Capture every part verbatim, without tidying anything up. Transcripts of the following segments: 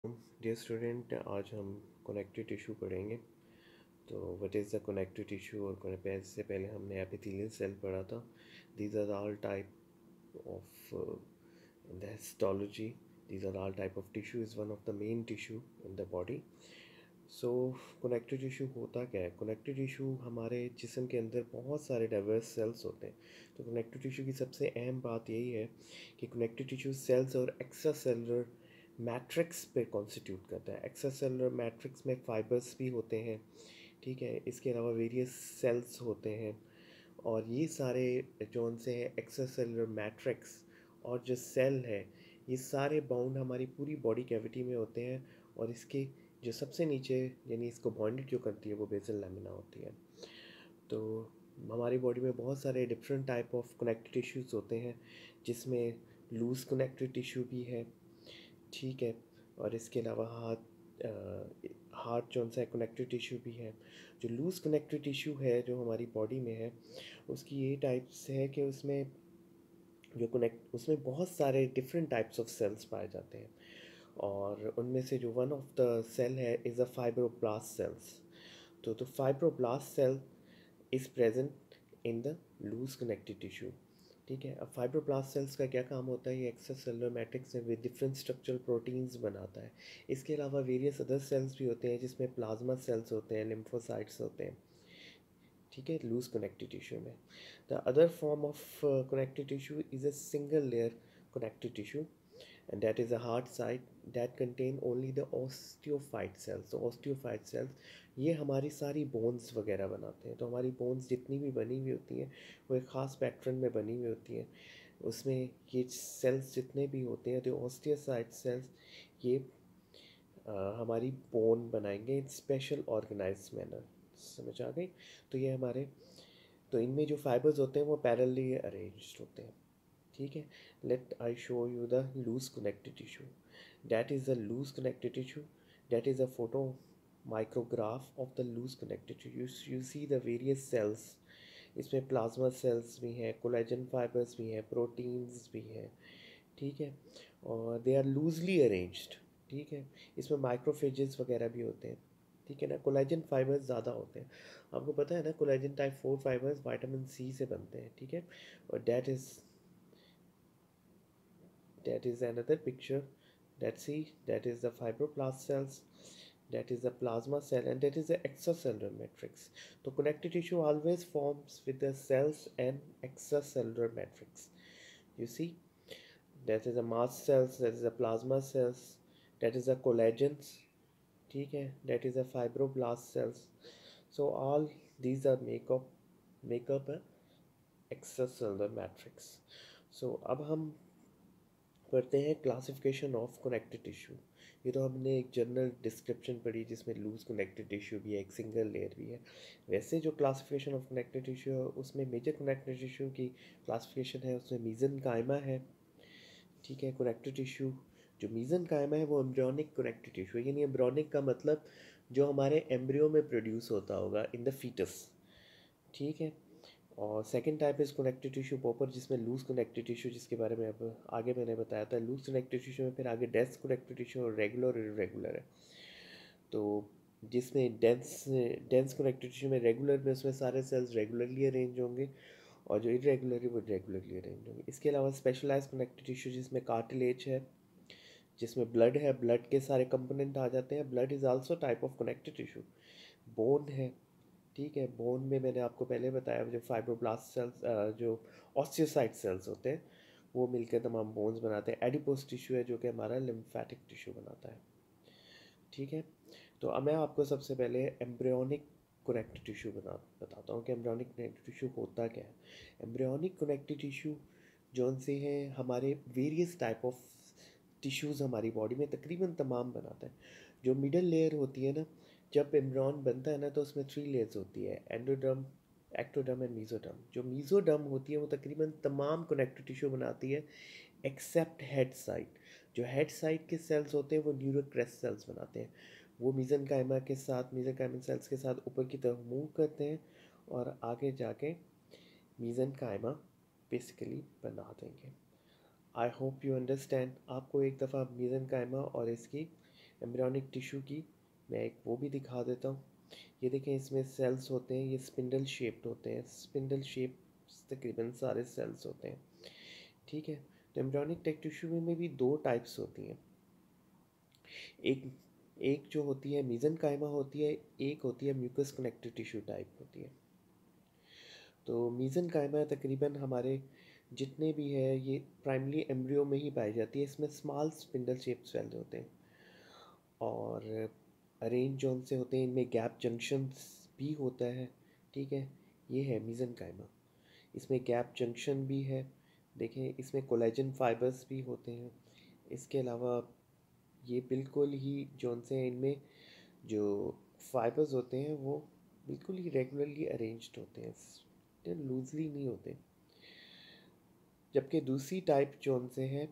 Dear student, आज हम connective tissue पढ़ेंगे। तो what is the connective tissue, और इससे पहले हमने एपिथेलियल सेल पढ़ा था। These are all type of in the histology, these are all type of tissue is one of the main tissue in the body. So connective tissue होता क्या है? Connective tissue हमारे जिस्म के अंदर बहुत सारे डाइवर्स सेल्स होते हैं। तो कनेक्टिव टिश्यू की सबसे अहम बात यही है कि कनेक्टिव टिश्यू सेल्स और एक्स्ट्रा सेलुलर मैट्रिक्स पे कॉन्स्टिट्यूट करता है। एक्स्ट्रा सेलुलर मैट्रिक्स में फाइबर्स भी होते हैं, ठीक है। इसके अलावा वेरियस सेल्स होते हैं, और ये सारे जो उनसे है एक्स्ट्रा सेलुलर मैट्रिक्स और जो सेल है, ये सारे बाउंड हमारी पूरी बॉडी कैविटी में होते हैं। और इसके जो सबसे नीचे यानी इसको बॉन्डेड जो करती है वो बेसल लैमिना होती है। तो हमारी बॉडी में बहुत सारे different type of connective tissues होते हैं, जिसमें लूज़ कनेक्टिव टिश्यू भी है, ठीक है। और इसके अलावा हाथ हार्ट जो सा कनेक्टिव टिश्यू भी है। जो लूज़ कनेक्टिव टिश्यू है जो हमारी बॉडी में है, उसकी ये टाइप्स है कि उसमें जो कनेक्ट उसमें बहुत सारे डिफरेंट टाइप्स ऑफ सेल्स पाए जाते हैं। और उनमें से जो वन ऑफ द सेल है इज़ अ फाइब्रोब्लास्ट सेल्स। तो the fibroblast cell is present in the loose connective tissue, ठीक है। अब फाइब्रोब्लास्ट सेल्स का क्या काम होता है? ये एक्स्ट्रा सेलुलर मैट्रिक्स में विद डिफरेंट स्ट्रक्चरल प्रोटीन्स बनाता है। इसके अलावा वेरियस अदर सेल्स भी होते हैं, जिसमें प्लाज्मा सेल्स होते हैं, लिम्फोसाइट्स होते हैं, ठीक है, लूज कनेक्टिव टिश्यू में। The other form of connective tissue is a single layer connective tissue, and that is a hard site that contain only the osteophyte cells. तो osteophyte cells ये हमारी सारी बोन्स वगैरह बनाते हैं। तो हमारी बोन्स जितनी भी बनी हुई होती हैं वो एक ख़ास पैटर्न में बनी हुई होती हैं। उसमें ये सेल्स जितने भी होते हैं, तो ओस्टियोसाइट सेल्स ये आ, हमारी बोन बनाएंगे इन स्पेशल ऑर्गेनाइज मैनर। समझ आ गई? तो ये हमारे तो इनमें जो फाइबर्स होते हैं वो पैरेलली अरेंज्ड होते हैं, ठीक है। Let I show you the loose connective tissue. That is the loose connective tissue, that is a photo micrograph of the loose connective tissue. You see the various cells. इसमें plasma cells भी हैं, collagen fibres भी हैं, proteins भी हैं, ठीक है। और दे आर लूजली अरेंज्ड, ठीक है। इसमें माइक्रोफेजेस वगैरह भी होते हैं, ठीक है ना। कोलेजन फाइबर्स ज़्यादा होते हैं। आपको पता है ना, collagen type four fibres vitamin C से बनते हैं, ठीक है। और that is that is another picture. Let's see, that is the fibroblast cells, that is the plasma cell, and that is the extracellular matrix. So connective tissue always forms with the cells and extracellular matrix. You see, that is the mast cells, that is the plasma cells, that is the collagens, ठीक है, that is the fibroblast cells. So all these are make up make up a extracellular matrix. So अब हम पढ़ते हैं classification of connective tissue. ये तो हमने एक जनरल डिस्क्रिप्शन पढ़ी जिसमें लूज कनेक्टिव टिश्यू भी है, एक सिंगल लेयर भी है। वैसे जो क्लासिफिकेशन ऑफ कनेक्टिव टिश्यू है उसमें मेजर कनेक्टिव टिश्यू की क्लासिफिकेशन है, उसमें मीज़ेनकाइमा है, ठीक है। कनेक्टिव टिश्यू जो मीज़ेनकाइमा है वो एम्ब्रियोनिक कनेक्टिव टिश्यू है। यानी एम्ब्रियोनिक का मतलब जो हमारे एम्ब्रियो में प्रोड्यूस होता होगा इन द फीटस, ठीक है। और second type is connective tissue proper, जिसमें लूज कनेक्टिव टिश्यू, जिसके बारे में अब आगे मैंने बताया था। लूज कनेक्टिव टिश्यू में फिर आगे डेंस कनेक्टिव टिश्यू और रेगुलर और इरेगुलर है। तो जिसमें डेंस डेंस कनेक्टिव टिश्यू में रेगुलर में उसमें सारे सेल्स रेगुलरली अरेंज होंगे, और जो इरेगुलर है वो रेगुलरली अरेंज होंगे। इसके अलावा स्पेशलाइज कनेक्टिव टिश्यू जिसमें कार्टिलेज है, जिसमें ब्लड है, ब्लड के सारे कंपोनेंट आ जाते हैं। Blood is also type of connective tissue. Bone है, ठीक है। बोन में मैंने आपको पहले बताया जो फाइब्रोब्लास्ट सेल्स, जो ऑस्टियोसाइट सेल्स होते हैं वो मिलकर तमाम बोन्स बनाते हैं। एडिपोस टिश्यू है जो कि हमारा लिम्फेटिक टिश्यू बनाता है, ठीक है। तो अब मैं आपको सबसे पहले एम्ब्रियोनिक कनेक्टिव टिश्यू बना बताता हूँ कि एम्ब्रियोनिक कनेक्टिव टिश्यू होता क्या है। एम्ब्रियोनिक कनेक्टिव टिश्यू जौन से हैं हमारे वेरियस टाइप ऑफ टिश्यूज़ हमारी बॉडी में तकरीबन तमाम बनाता है। जो मिडल लेयर होती है ना, जब एम्ब्रियन बनता है ना तो उसमें थ्री लेयर्स होती है, एंडोडर्म, एक्टोडर्म एंड मीजोडर्म। जो मीजोडर्म होती है वो तकरीबन तमाम कनेक्टिव टिश्यू बनाती है एक्सेप्ट हेड साइड। जो हेड साइड के सेल्स होते हैं वो न्यूरोक्रेस्ट सेल्स बनाते हैं। वो मीज़ेनकाइमा के साथ मीज़ेनकाइमल सेल्स के साथ ऊपर की तरफ मूव करते हैं और आगे जाके मीज़ेनकाइमा बेसिकली बना देंगे। I hope you understand. आपको एक दफ़ा मीज़ेनकाइमा और इसकी एम्ब्रियोनिक टिश्यू की मैं एक वो भी दिखा देता हूँ। ये देखें, इसमें सेल्स होते हैं, ये स्पिंडल शेप्ड होते हैं, स्पिंडल शेप तकरीबन सारे सेल्स होते हैं, ठीक है। तो एम्ब्रियोनिक टिश्यू में भी दो टाइप्स होती हैं। एक एक जो होती है मीज़ेनकाइमा होती है, एक होती है म्यूकस कनेक्टिव टिश्यू टाइप होती है। तो मीज़ेनकाइमा तकरीबन हमारे जितने भी है ये प्राइमरी एम्ब्रियो में ही पाई जाती है। इसमें स्मॉल स्पिंडल शेप सेल होते हैं और अरेंज जोन से होते हैं, इनमें गैप जंक्शंस भी होता है, ठीक है। ये है मीज़ेनकाइमा, इसमें गैप जंक्शन भी है, देखें इसमें कोलेजन फाइबर्स भी होते हैं। इसके अलावा ये बिल्कुल ही जोन से इनमें जो फाइबर्स होते हैं वो बिल्कुल ही रेगुलरली अरेंज्ड होते हैं, लूजली नहीं होते। जबकि दूसरी टाइप जोन से है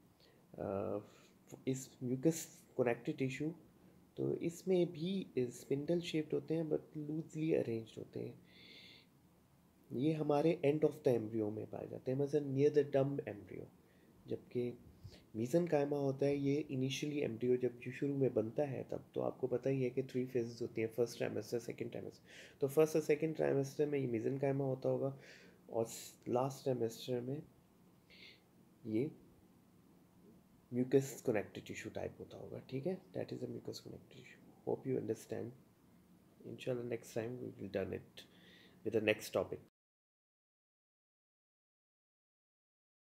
इस म्यूकस कनेक्टिव टिश्यू, तो इसमें भी स्पिंडल शेप्ड होते हैं बट लूजली अरेंज्ड होते हैं। ये हमारे एंड ऑफ द एम्ब्रियो में पाए जाते हैं, मतलब नियर द डम्ब एम्ब्रियो। जबकि मीज़ेनकाइमा होता है ये इनिशियली एम्ब्रियो जब जो शुरू में बनता है तब, तो आपको पता ही है कि थ्री फेजेस होती हैं, फर्स्ट ट्राइमेस्टर, सेकंड ट्राइमेस्टर। तो फर्स्ट और सेकंड ट्राइमेस्टर में ये मीज़ेनकाइमा होता होगा और लास्ट ट्राइमेस्टर में ये म्यूकस कनेक्टिव टिश्यू टाइप होता होगा, ठीक है। That is a mucous connective tissue. Hope you understand. इंशाल्लाह next time we will done it with the next topic.